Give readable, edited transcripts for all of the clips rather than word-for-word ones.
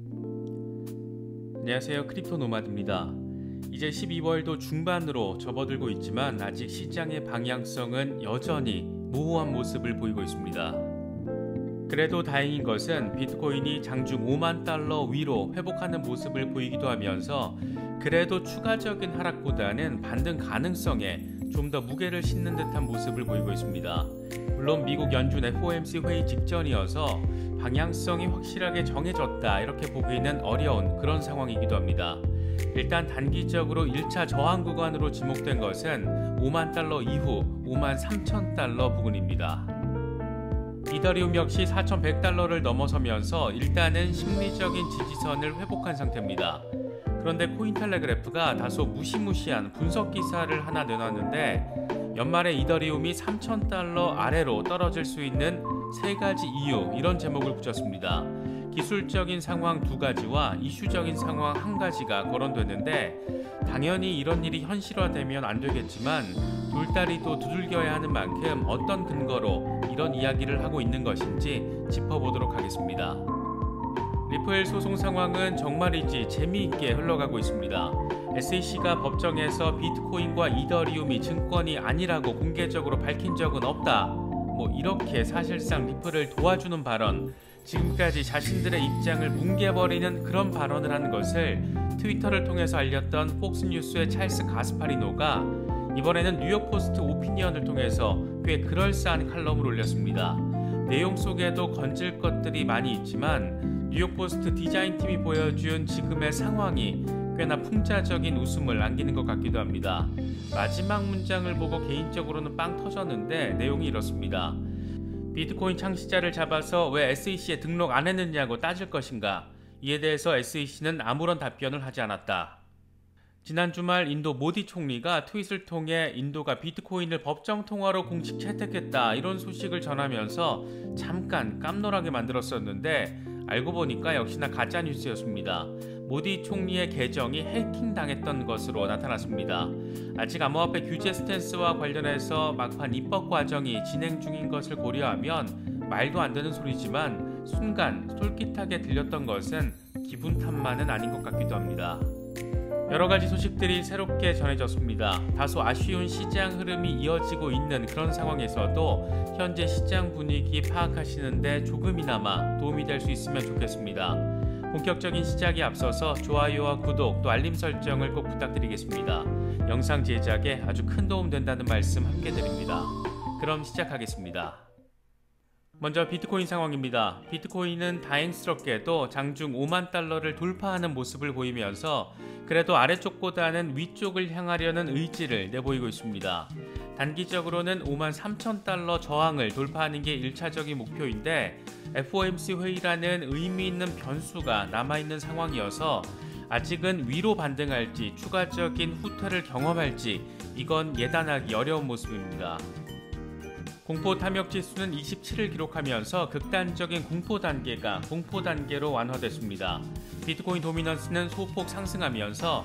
안녕하세요. 크립토 노마드입니다. 이제 12월도 중반으로 접어들고 있지만 아직 시장의 방향성은 여전히 모호한 모습을 보이고 있습니다. 그래도 다행인 것은 비트코인이 장중 5만 달러 위로 회복하는 모습을 보이기도 하면서 그래도 추가적인 하락보다는 반등 가능성에 좀 더 무게를 싣는 듯한 모습을 보이고 있습니다. 물론 미국 연준 FOMC 회의 직전이어서 방향성이 확실하게 정해졌다 이렇게 보기는 어려운 그런 상황이기도 합니다. 일단 단기적으로 1차 저항 구간으로 지목된 것은 5만 달러 이후 5만 3천 달러 부근입니다. 이더리움 역시 4,100달러를 넘어서면서 일단은 심리적인 지지선을 회복한 상태입니다. 그런데 코인텔레그래프가 다소 무시무시한 분석 기사를 하나 내놨는데 연말에 이더리움이 3,000달러 아래로 떨어질 수 있는 세 가지 이유 이런 제목을 붙였습니다. 기술적인 상황 두 가지와 이슈적인 상황 한 가지가 거론됐는데 당연히 이런 일이 현실화되면 안 되겠지만 돌다리도 두들겨야 하는 만큼 어떤 근거로 이런 이야기를 하고 있는 것인지 짚어보도록 하겠습니다. 리플 소송 상황은 정말이지 재미있게 흘러가고 있습니다. SEC가 법정에서 비트코인과 이더리움이 증권이 아니라고 공개적으로 밝힌 적은 없다. 이렇게 사실상 리플을 도와주는 발언, 지금까지 자신들의 입장을 뭉개버리는 그런 발언을 한 것을 트위터를 통해서 알렸던 폭스뉴스의 찰스 가스파리노가 이번에는 뉴욕포스트 오피니언을 통해서 꽤 그럴싸한 칼럼을 올렸습니다. 내용 속에도 건질 것들이 많이 있지만 뉴욕포스트 디자인팀이 보여준 지금의 상황이 꽤나 풍자적인 웃음을 안기는 것 같기도 합니다. 마지막 문장을 보고 개인적으로는 빵 터졌는데 내용이 이렇습니다. 비트코인 창시자를 잡아서 왜 SEC에 등록 안 했느냐고 따질 것인가? 이에 대해서 SEC는 아무런 답변을 하지 않았다. 지난 주말 인도 모디 총리가 트윗을 통해 인도가 비트코인을 법정 통화로 공식 채택했다 이런 소식을 전하면서 잠깐 깜놀하게 만들었었는데 알고 보니까 역시나 가짜뉴스였습니다. 모디 총리의 계정이 해킹당했던 것으로 나타났습니다. 아직 암호화폐 규제 스탠스와 관련해서 막판 입법 과정이 진행 중인 것을 고려하면 말도 안 되는 소리지만 순간 솔깃하게 들렸던 것은 기분 탓만은 아닌 것 같기도 합니다. 여러 가지 소식들이 새롭게 전해졌습니다. 다소 아쉬운 시장 흐름이 이어지고 있는 그런 상황에서도 현재 시장 분위기 파악하시는데 조금이나마 도움이 될 수 있으면 좋겠습니다. 본격적인 시작에 앞서서 좋아요와 구독 또 알림 설정을 꼭 부탁드리겠습니다. 영상 제작에 아주 큰 도움 된다는 말씀 함께 드립니다. 그럼 시작하겠습니다. 먼저 비트코인 상황입니다. 비트코인은 다행스럽게도 장중 5만 달러를 돌파하는 모습을 보이면서 그래도 아래쪽보다는 위쪽을 향하려는 의지를 내보이고 있습니다. 단기적으로는 5만 3천 달러 저항을 돌파하는 게 1차적인 목표인데 FOMC 회의라는 의미 있는 변수가 남아있는 상황이어서 아직은 위로 반등할지 추가적인 후퇴를 경험할지 이건 예단하기 어려운 모습입니다. 공포 탐욕 지수는 27을 기록하면서 극단적인 공포 단계가 공포 단계로 완화됐습니다. 비트코인 도미넌스는 소폭 상승하면서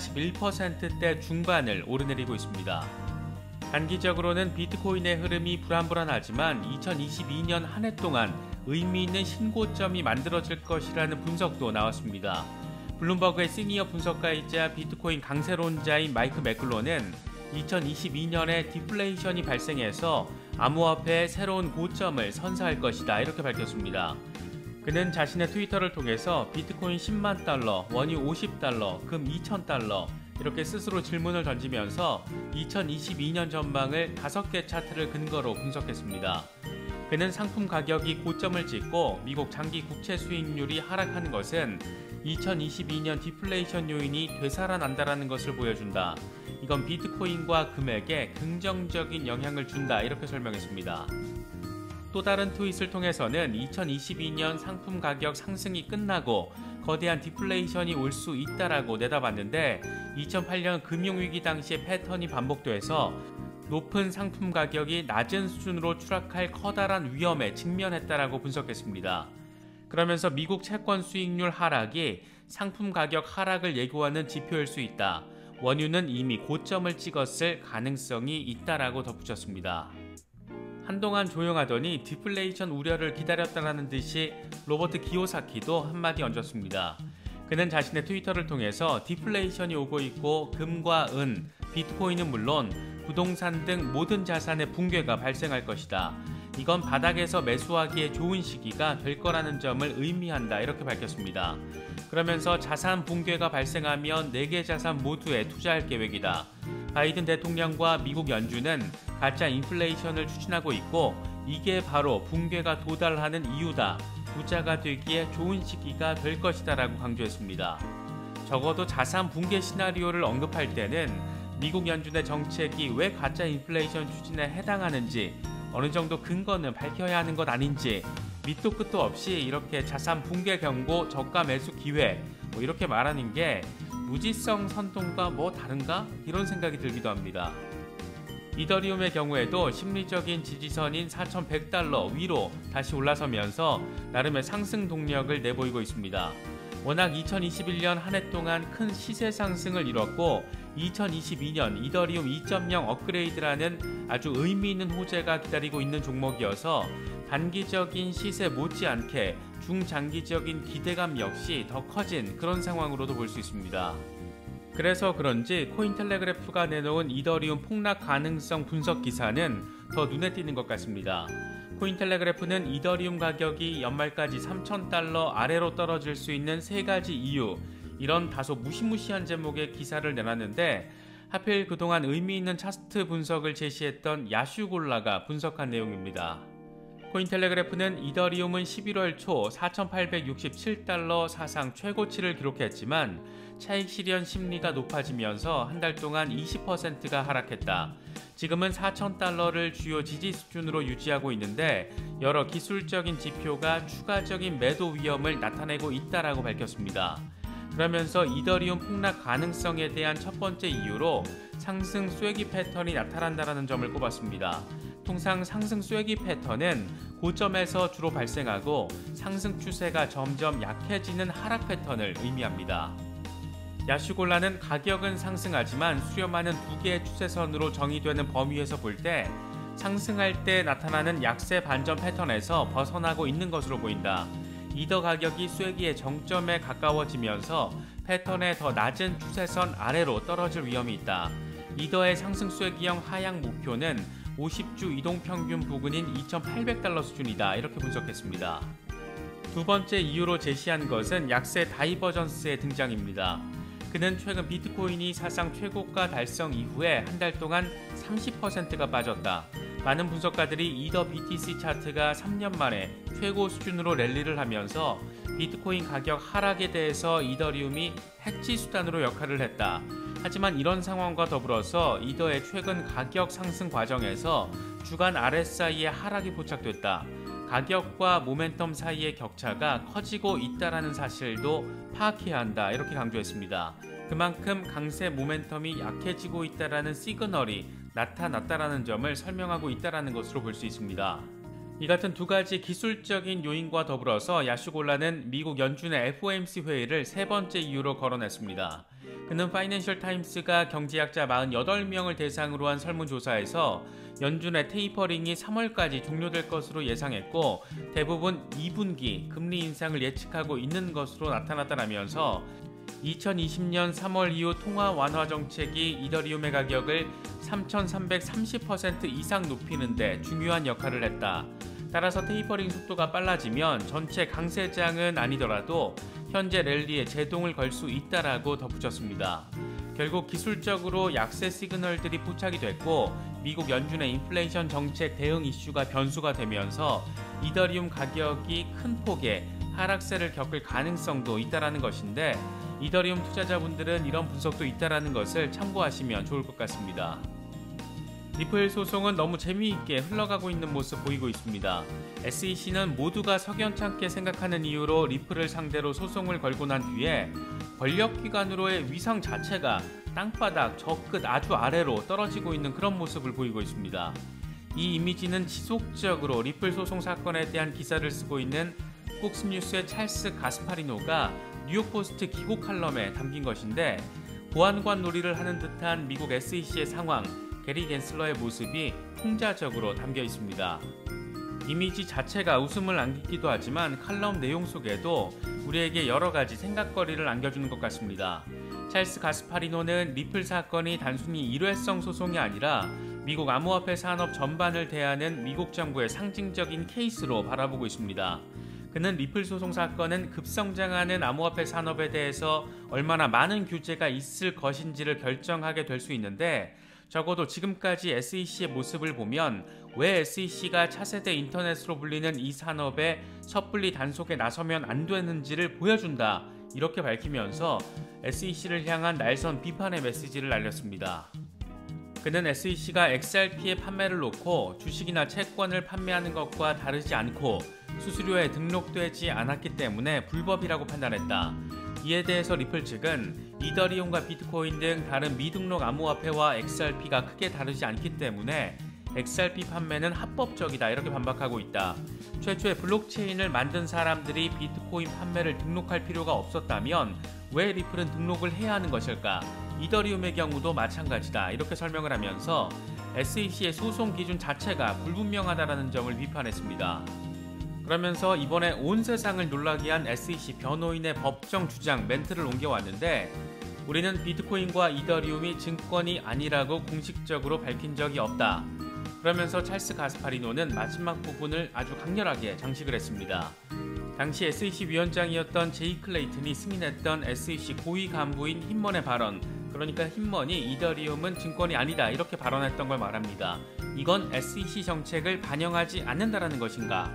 41%대 중반을 오르내리고 있습니다. 단기적으로는 비트코인의 흐름이 불안불안하지만 2022년 한 해 동안 의미 있는 신고점이 만들어질 것이라는 분석도 나왔습니다. 블룸버그의 시니어 분석가이자 비트코인 강세론자인 마이크 매클로는 2022년에 디플레이션이 발생해서 암호화폐의 새로운 고점을 선사할 것이다 이렇게 밝혔습니다. 그는 자신의 트위터를 통해서 비트코인 10만 달러, 원유 50달러, 금 2,000달러 이렇게 스스로 질문을 던지면서 2022년 전망을 5개 차트를 근거로 분석했습니다. 그는 상품 가격이 고점을 찍고 미국 장기 국채 수익률이 하락하는 것은 2022년 디플레이션 요인이 되살아난다는 것을 보여준다. 이건 비트코인과 금액에 긍정적인 영향을 준다 이렇게 설명했습니다. 또 다른 트윗을 통해서는 2022년 상품 가격 상승이 끝나고 거대한 디플레이션이 올 수 있다라고 내다봤는데 2008년 금융위기 당시의 패턴이 반복돼서 높은 상품 가격이 낮은 수준으로 추락할 커다란 위험에 직면했다라고 분석했습니다. 그러면서 미국 채권 수익률 하락이 상품 가격 하락을 예고하는 지표일 수 있다. 원유는 이미 고점을 찍었을 가능성이 있다라고 덧붙였습니다. 한동안 조용하더니 디플레이션 우려를 기다렸다라는 듯이 로버트 기요사키도 한마디 얹었습니다. 그는 자신의 트위터를 통해서 디플레이션이 오고 있고 금과 은, 비트코인은 물론 부동산 등 모든 자산의 붕괴가 발생할 것이다. 이건 바닥에서 매수하기에 좋은 시기가 될 거라는 점을 의미한다. 이렇게 밝혔습니다. 그러면서 자산 붕괴가 발생하면 4개 자산 모두에 투자할 계획이다. 바이든 대통령과 미국 연준은 가짜 인플레이션을 추진하고 있고 이게 바로 붕괴가 도달하는 이유다. 부자가 되기에 좋은 시기가 될 것이다 라고 강조했습니다. 적어도 자산 붕괴 시나리오를 언급할 때는 미국 연준의 정책이 왜 가짜 인플레이션 추진에 해당하는지 어느 정도 근거는 밝혀야 하는 것 아닌지 밑도 끝도 없이 이렇게 자산 붕괴 경고, 저가 매수 기회 이렇게 말하는 게 무지성 선동과 뭐 다른가? 이런 생각이 들기도 합니다. 이더리움의 경우에도 심리적인 지지선인 4,100달러 위로 다시 올라서면서 나름의 상승 동력을 내보이고 있습니다. 워낙 2021년 한 해 동안 큰 시세 상승을 이뤘고 2022년 이더리움 2.0 업그레이드라는 아주 의미 있는 호재가 기다리고 있는 종목이어서 단기적인 시세 못지않게 중장기적인 기대감 역시 더 커진 그런 상황으로도 볼 수 있습니다. 그래서 그런지 코인텔레그래프가 내놓은 이더리움 폭락 가능성 분석 기사는 더 눈에 띄는 것 같습니다. 코인텔레그래프는 이더리움 가격이 연말까지 3,000달러 아래로 떨어질 수 있는 3가지 이유, 이런 다소 무시무시한 제목의 기사를 내놨는데 하필 그동안 의미 있는 차트 분석을 제시했던 야슈골라가 분석한 내용입니다. 코인텔레그래프는 이더리움은 11월 초 4,867달러 사상 최고치를 기록했지만 차익 실현 심리가 높아지면서 한 달 동안 20%가 하락했다. 지금은 4,000달러를 주요 지지 수준으로 유지하고 있는데 여러 기술적인 지표가 추가적인 매도 위험을 나타내고 있다라고 밝혔습니다. 그러면서 이더리움 폭락 가능성에 대한 첫 번째 이유로 상승 쐐기 패턴이 나타난다는 점을 꼽았습니다. 통상 상승 쐐기 패턴은 고점에서 주로 발생하고 상승 추세가 점점 약해지는 하락 패턴을 의미합니다. 야슈골라는 가격은 상승하지만 수렴하는 2개의 추세선으로 정의되는 범위에서 볼 때 상승할 때 나타나는 약세 반전 패턴에서 벗어나고 있는 것으로 보인다. 이더 가격이 쐐기의 정점에 가까워지면서 패턴의 더 낮은 추세선 아래로 떨어질 위험이 있다. 이더의 상승 쐐기형 하향 목표는 50주 이동평균 부근인 2,800달러 수준이다. 이렇게 분석했습니다. 두 번째 이유로 제시한 것은 약세 다이버전스의 등장입니다. 그는 최근 비트코인이 사상 최고가 달성 이후에 한 달 동안 30%가 빠졌다. 많은 분석가들이 이더 BTC 차트가 3년 만에 최고 수준으로 랠리를 하면서 비트코인 가격 하락에 대해서 이더리움이 해치 수단으로 역할을 했다. 하지만 이런 상황과 더불어서 이더의 최근 가격 상승 과정에서 주간 RSI의 하락이 포착됐다. 가격과 모멘텀 사이의 격차가 커지고 있다는 사실도 파악해야 한다. 이렇게 강조했습니다. 그만큼 강세 모멘텀이 약해지고 있다는 시그널이 나타났다는 점을 설명하고 있다는 것으로 볼 수 있습니다. 이 같은 두 가지 기술적인 요인과 더불어서 야슈골라는 미국 연준의 FOMC 회의를 세 번째 이유로 거론했습니다. 그는 파이낸셜 타임스가 경제학자 48명을 대상으로 한 설문조사에서 연준의 테이퍼링이 3월까지 종료될 것으로 예상했고 대부분 2분기 금리 인상을 예측하고 있는 것으로 나타났다라면서 2020년 3월 이후 통화 완화 정책이 이더리움의 가격을 3,330% 이상 높이는 데 중요한 역할을 했다. 따라서 테이퍼링 속도가 빨라지면 전체 강세장은 아니더라도 현재 랠리에 제동을 걸 수 있다라고 덧붙였습니다. 결국 기술적으로 약세 시그널들이 포착이 됐고 미국 연준의 인플레이션 정책 대응 이슈가 변수가 되면서 이더리움 가격이 큰 폭의 하락세를 겪을 가능성도 있다라는 것인데 이더리움 투자자분들은 이런 분석도 있다라는 것을 참고하시면 좋을 것 같습니다. 리플 소송은 너무 재미있게 흘러가고 있는 모습 보이고 있습니다. SEC는 모두가 석연찮게 생각하는 이유로 리플을 상대로 소송을 걸고 난 뒤에 권력기관으로의 위상 자체가 땅바닥 저 끝 아주 아래로 떨어지고 있는 그런 모습을 보이고 있습니다. 이 이미지는 지속적으로 리플 소송 사건에 대한 기사를 쓰고 있는 폭스뉴스의 찰스 가스파리노가 뉴욕포스트 기고 칼럼에 담긴 것인데 보안관 놀이를 하는 듯한 미국 SEC의 상황, 게리 겐슬러의 모습이 풍자적으로 담겨 있습니다. 이미지 자체가 웃음을 안기기도 하지만 칼럼 내용 속에도 우리에게 여러 가지 생각거리를 안겨주는 것 같습니다. 찰스 가스파리노는 리플 사건이 단순히 일회성 소송이 아니라 미국 암호화폐 산업 전반을 대하는 미국 정부의 상징적인 케이스로 바라보고 있습니다. 그는 리플 소송 사건은 급성장하는 암호화폐 산업에 대해서 얼마나 많은 규제가 있을 것인지를 결정하게 될 수 있는데, 적어도 지금까지 SEC의 모습을 보면 왜 SEC가 차세대 인터넷으로 불리는 이 산업에 섣불리 단속에 나서면 안 되는지를 보여준다, 이렇게 밝히면서 SEC를 향한 날선 비판의 메시지를 날렸습니다. 그는 SEC가 XRP의 판매를 놓고 주식이나 채권을 판매하는 것과 다르지 않고 수수료에 등록되지 않았기 때문에 불법이라고 판단했다. 이에 대해서 리플 측은 이더리움과 비트코인 등 다른 미등록 암호화폐와 XRP가 크게 다르지 않기 때문에 XRP 판매는 합법적이다, 이렇게 반박하고 있다. 최초의 블록체인을 만든 사람들이 비트코인 판매를 등록할 필요가 없었다면 왜 리플은 등록을 해야 하는 것일까? 이더리움의 경우도 마찬가지다, 이렇게 설명을 하면서 SEC의 소송 기준 자체가 불분명하다는 점을 비판했습니다. 그러면서 이번에 온 세상을 놀라게 한 SEC 변호인의 법정 주장 멘트를 옮겨왔는데, 우리는 비트코인과 이더리움이 증권이 아니라고 공식적으로 밝힌 적이 없다. 그러면서 찰스 가스파리노는 마지막 부분을 아주 강렬하게 장식을 했습니다. 당시 SEC 위원장이었던 제이 클레이튼이 승인했던 SEC 고위 간부인 힌먼의 발언, 그러니까 힌먼이 이더리움은 증권이 아니다, 이렇게 발언했던 걸 말합니다. 이건 SEC 정책을 반영하지 않는다라는 것인가?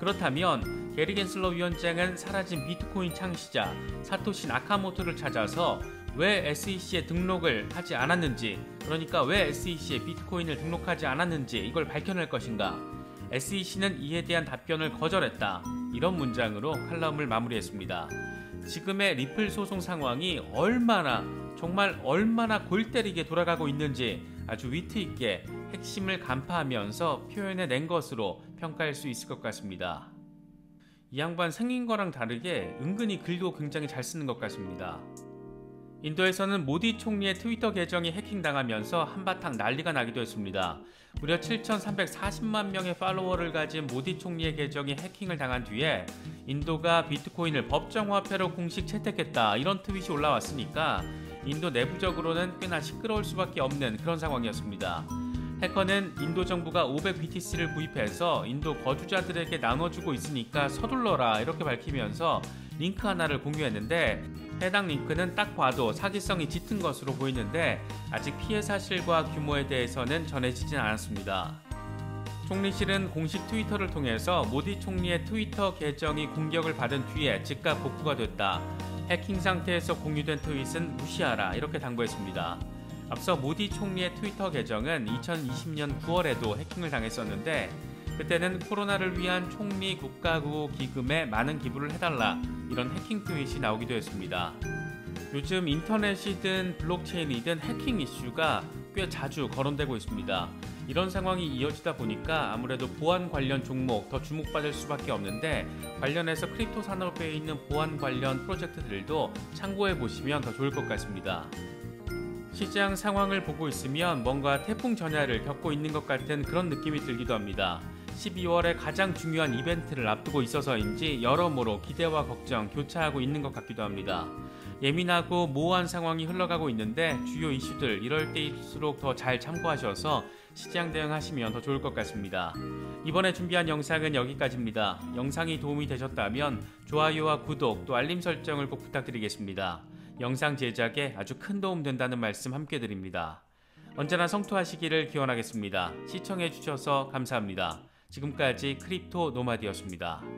그렇다면 게리 겐슬러 위원장은 사라진 비트코인 창시자 사토시 나카모토를 찾아서 왜 SEC에 등록을 하지 않았는지, 그러니까 왜 SEC에 비트코인을 등록하지 않았는지 이걸 밝혀낼 것인가? SEC는 이에 대한 답변을 거절했다, 이런 문장으로 칼럼을 마무리했습니다. 지금의 리플 소송 상황이 정말 얼마나 골 때리게 돌아가고 있는지 아주 위트 있게 핵심을 간파하면서 표현해낸 것으로 평가할 수 있을 것 같습니다. 이 양반 생긴 거랑 다르게 은근히 글도 굉장히 잘 쓰는 것 같습니다. 인도에서는 모디 총리의 트위터 계정이 해킹당하면서 한바탕 난리가 나기도 했습니다. 무려 7,340만 명의 팔로워를 가진 모디 총리의 계정이 해킹을 당한 뒤에 인도가 비트코인을 법정화폐로 공식 채택했다, 이런 트윗이 올라왔으니까 인도 내부적으로는 꽤나 시끄러울 수밖에 없는 그런 상황이었습니다. 해커는 인도 정부가 500BTC를 구입해서 인도 거주자들에게 나눠주고 있으니까 서둘러라, 이렇게 밝히면서 링크 하나를 공유했는데, 해당 링크는 딱 봐도 사기성이 짙은 것으로 보이는데 아직 피해 사실과 규모에 대해서는 전해지진 않았습니다. 총리실은 공식 트위터를 통해서 모디 총리의 트위터 계정이 공격을 받은 뒤에 즉각 복구가 됐다. 해킹 상태에서 공유된 트윗은 무시하라, 이렇게 당부했습니다. 앞서 모디 총리의 트위터 계정은 2020년 9월에도 해킹을 당했었는데, 그때는 코로나를 위한 총리 국가구호 기금에 많은 기부를 해달라, 이런 해킹 트윗이 나오기도 했습니다. 요즘 인터넷이든 블록체인이든 해킹 이슈가 꽤 자주 거론되고 있습니다. 이런 상황이 이어지다 보니까 아무래도 보안 관련 종목 더 주목받을 수밖에 없는데, 관련해서 크립토 산업에 있는 보안 관련 프로젝트들도 참고해 보시면 더 좋을 것 같습니다. 시장 상황을 보고 있으면 뭔가 태풍 전야를 겪고 있는 것 같은 그런 느낌이 들기도 합니다. 12월에 가장 중요한 이벤트를 앞두고 있어서인지 여러모로 기대와 걱정 교차하고 있는 것 같기도 합니다. 예민하고 모호한 상황이 흘러가고 있는데 주요 이슈들 이럴 때일수록 더 잘 참고하셔서 시장 대응하시면 더 좋을 것 같습니다. 이번에 준비한 영상은 여기까지입니다. 영상이 도움이 되셨다면 좋아요와 구독 또 알림 설정을 꼭 부탁드리겠습니다. 영상 제작에 아주 큰 도움 된다는 말씀 함께 드립니다. 언제나 성투하시기를 기원하겠습니다. 시청해주셔서 감사합니다. 지금까지 크립토 노마드였습니다.